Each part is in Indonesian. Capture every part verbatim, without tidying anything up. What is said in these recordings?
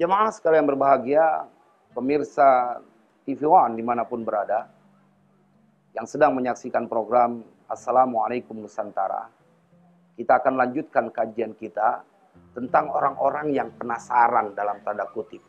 Jemaah sekalian berbahagia, pemirsa T V One dimanapun berada, yang sedang menyaksikan program Assalamualaikum Nusantara. Kita akan lanjutkan kajian kita tentang orang-orang yang penasaran dalam tanda kutip.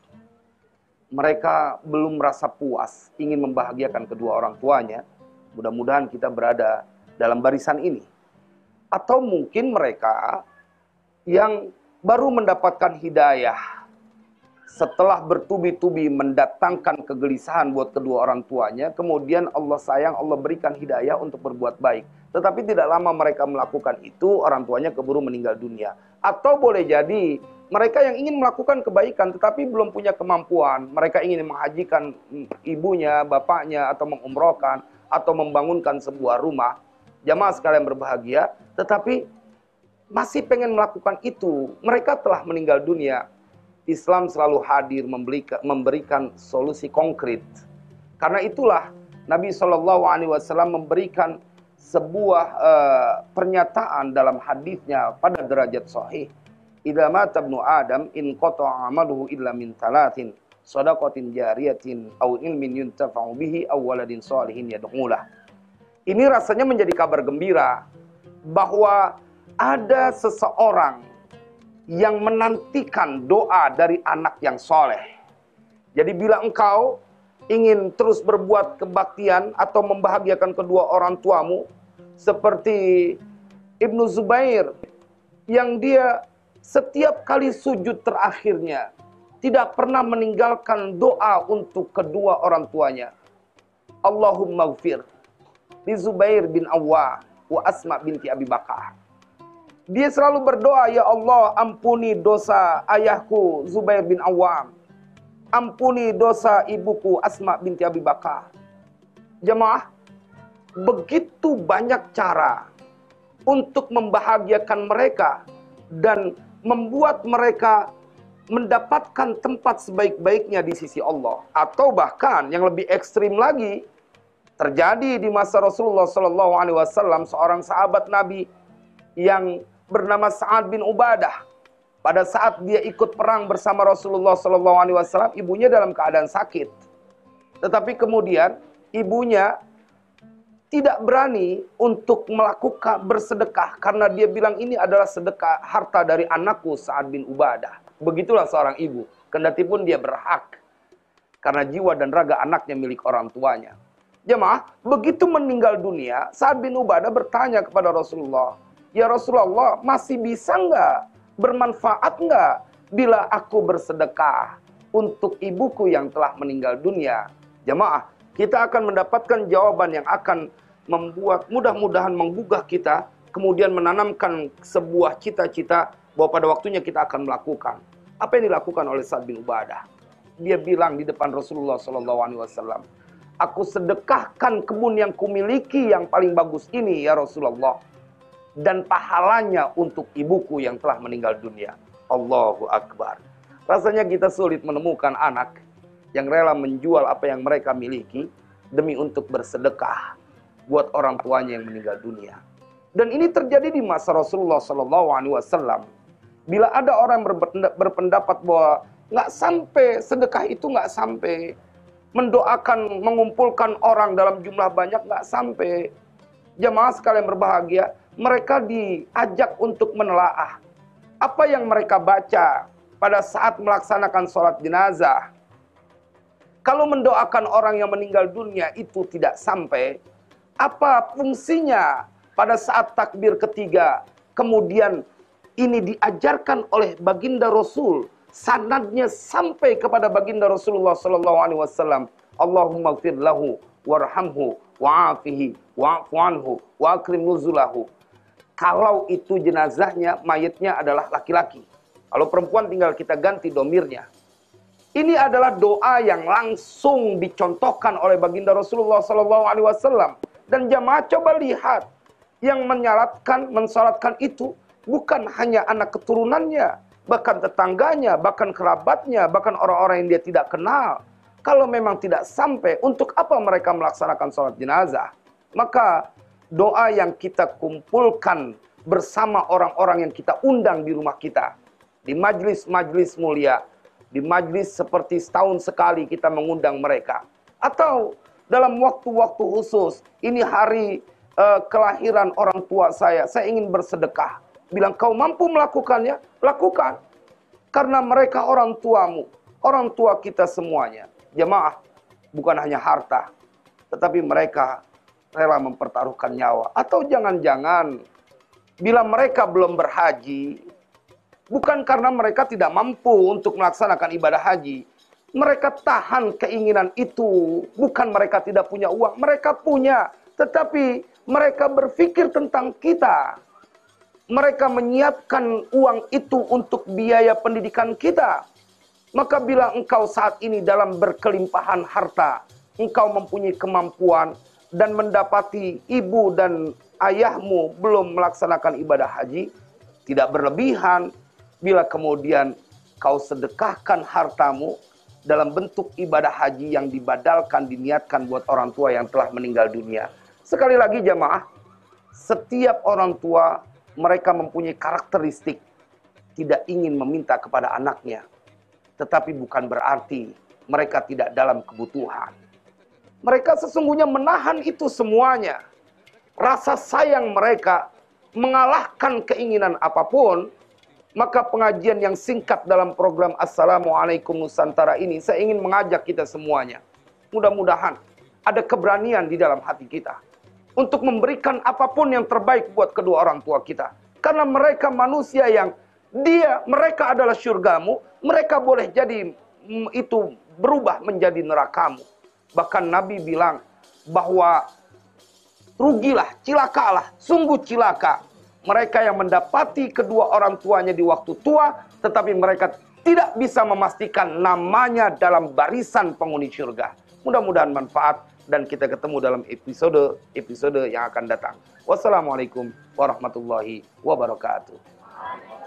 Mereka belum merasa puas, ingin membahagiakan kedua orang tuanya. Mudah-mudahan kita berada dalam barisan ini. Atau mungkin mereka yang baru mendapatkan hidayah setelah bertubi-tubi mendatangkan kegelisahan buat kedua orang tuanya, kemudian Allah sayang, Allah berikan hidayah untuk berbuat baik. Tetapi tidak lama mereka melakukan itu, orang tuanya keburu meninggal dunia. Atau boleh jadi mereka yang ingin melakukan kebaikan tetapi belum punya kemampuan. Mereka ingin menghajikan ibunya, bapaknya, atau mengumrohkan, atau membangunkan sebuah rumah. Jamaah sekalian berbahagia, tetapi masih pengen melakukan itu. Mereka telah meninggal dunia. Islam selalu hadir memberikan solusi konkret. Karena itulah Nabi shallallahu alaihi wasallam memberikan sebuah uh, pernyataan dalam hadisnya pada derajat sahih. Idza mata ibnu Adam in qata'a amaluhu illa min talatin, shadaqatin jariyatin aw ilmin yuntafa'u bihi aw waladin shalihin yad'ulah. Ini rasanya menjadi kabar gembira bahwa ada seseorang yang menantikan doa dari anak yang soleh. Jadi bila engkau ingin terus berbuat kebaktian atau membahagiakan kedua orang tuamu, seperti Ibnu Zubair, yang dia setiap kali sujud terakhirnya tidak pernah meninggalkan doa untuk kedua orang tuanya. Allahumma gfir li Zubair bin Awwa wa Asma binti Abi Bakar. Dia selalu berdoa, ya Allah, ampuni dosa ayahku Zubair bin Awam. Ampuni dosa ibuku Asma binti Abi Bakar. Jemaah, begitu banyak cara untuk membahagiakan mereka dan membuat mereka mendapatkan tempat sebaik-baiknya di sisi Allah. Atau bahkan yang lebih ekstrim lagi, terjadi di masa Rasulullah shallallahu alaihi wasallam, seorang sahabat Nabi yang bernama Sa'ad bin Ubadah. Pada saat dia ikut perang bersama Rasulullah shallallahu alaihi wasallam, ibunya dalam keadaan sakit. Tetapi kemudian ibunya tidak berani untuk melakukan bersedekah karena dia bilang ini adalah sedekah harta dari anakku Sa'ad bin Ubadah. Begitulah seorang ibu, kendati pun dia berhak karena jiwa dan raga anaknya milik orang tuanya. Jemaah, begitu meninggal dunia, Sa'ad bin Ubadah bertanya kepada Rasulullah, ya Rasulullah, masih bisa nggak, bermanfaat nggak bila aku bersedekah untuk ibuku yang telah meninggal dunia? Jemaah, kita akan mendapatkan jawaban yang akan membuat mudah-mudahan menggugah kita, kemudian menanamkan sebuah cita-cita bahwa pada waktunya kita akan melakukan. Apa yang dilakukan oleh Sa'ad bin Ubadah? Dia bilang di depan Rasulullah shallallahu alaihi wasallam, aku sedekahkan kebun yang kumiliki yang paling bagus ini ya Rasulullah, dan pahalanya untuk ibuku yang telah meninggal dunia. Allahu Akbar. Rasanya kita sulit menemukan anak yang rela menjual apa yang mereka miliki demi untuk bersedekah buat orang tuanya yang meninggal dunia. Dan ini terjadi di masa Rasulullah shallallahu alaihi wasallam. Bila ada orang berpendapat bahwa nggak sampai sedekah itu nggak sampai, mendoakan mengumpulkan orang dalam jumlah banyak nggak sampai. Jemaah sekalian berbahagia, mereka diajak untuk menelaah apa yang mereka baca pada saat melaksanakan sholat jenazah. Kalau mendoakan orang yang meninggal dunia itu tidak sampai, apa fungsinya pada saat takbir ketiga? Kemudian ini diajarkan oleh baginda Rasul, sanadnya sampai kepada baginda Rasulullah shallallahu alaihi wasallam. Allahumma gfir lahu warhamhu wa'afihi wa'fu anhu wa akrim nuzulahu. Kalau itu jenazahnya, mayatnya adalah laki-laki. Kalau perempuan tinggal kita ganti domirnya. Ini adalah doa yang langsung dicontohkan oleh baginda Rasulullah shallallahu alaihi wasallam. Dan jamaah coba lihat, yang menyalatkan, mensalatkan itu bukan hanya anak keturunannya, bahkan tetangganya, bahkan kerabatnya, bahkan orang-orang yang dia tidak kenal. Kalau memang tidak sampai, untuk apa mereka melaksanakan sholat jenazah? Maka doa yang kita kumpulkan bersama orang-orang yang kita undang di rumah kita, di majlis-majlis mulia, Di majlis seperti setahun sekali kita mengundang mereka. Atau dalam waktu-waktu khusus, ini hari uh, kelahiran orang tua saya, saya ingin bersedekah. Bilang, kau mampu melakukannya? Lakukan. Karena mereka orang tuamu, orang tua kita semuanya. Jemaah, bukan hanya harta, tetapi mereka rela mempertaruhkan nyawa. Atau jangan-jangan, bila mereka belum berhaji, bukan karena mereka tidak mampu untuk melaksanakan ibadah haji. Mereka tahan keinginan itu. Bukan mereka tidak punya uang. Mereka punya. Tetapi mereka berpikir tentang kita. Mereka menyiapkan uang itu untuk biaya pendidikan kita. Maka bila engkau saat ini dalam berkelimpahan harta, engkau mempunyai kemampuan dan mendapati ibu dan ayahmu belum melaksanakan ibadah haji, tidak berlebihan bila kemudian kau sedekahkan hartamu dalam bentuk ibadah haji yang dibadalkan, diniatkan buat orang tua yang telah meninggal dunia. Sekali lagi jamaah, setiap orang tua mereka mempunyai karakteristik tidak ingin meminta kepada anaknya. Tetapi bukan berarti mereka tidak dalam kebutuhan. Mereka sesungguhnya menahan itu semuanya. Rasa sayang mereka mengalahkan keinginan apapun. Maka pengajian yang singkat dalam program Assalamualaikum Nusantara ini, saya ingin mengajak kita semuanya. Mudah-mudahan ada keberanian di dalam hati kita untuk memberikan apapun yang terbaik buat kedua orang tua kita. Karena mereka manusia yang dia, mereka adalah syurgamu, mereka boleh jadi mm, itu berubah menjadi nerakamu. Bahkan Nabi bilang bahwa rugilah, cilakalah, sungguh cilaka mereka yang mendapati kedua orang tuanya di waktu tua, tetapi mereka tidak bisa memastikan namanya dalam barisan penghuni surga. Mudah-mudahan manfaat dan kita ketemu dalam episode-episode yang akan datang. Wassalamualaikum warahmatullahi wabarakatuh.